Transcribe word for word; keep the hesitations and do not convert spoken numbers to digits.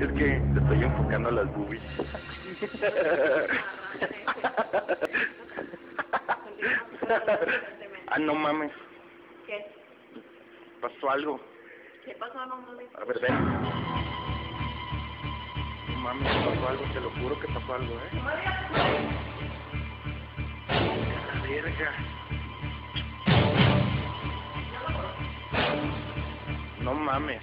Es que te estoy enfocando a las boobies. Ah, no mames. ¿Qué? Pasó algo. ¿Qué pasó? No mames. A ver, ven. No mames, pasó algo, te lo juro que pasó algo, ¿eh? La verga. No mames.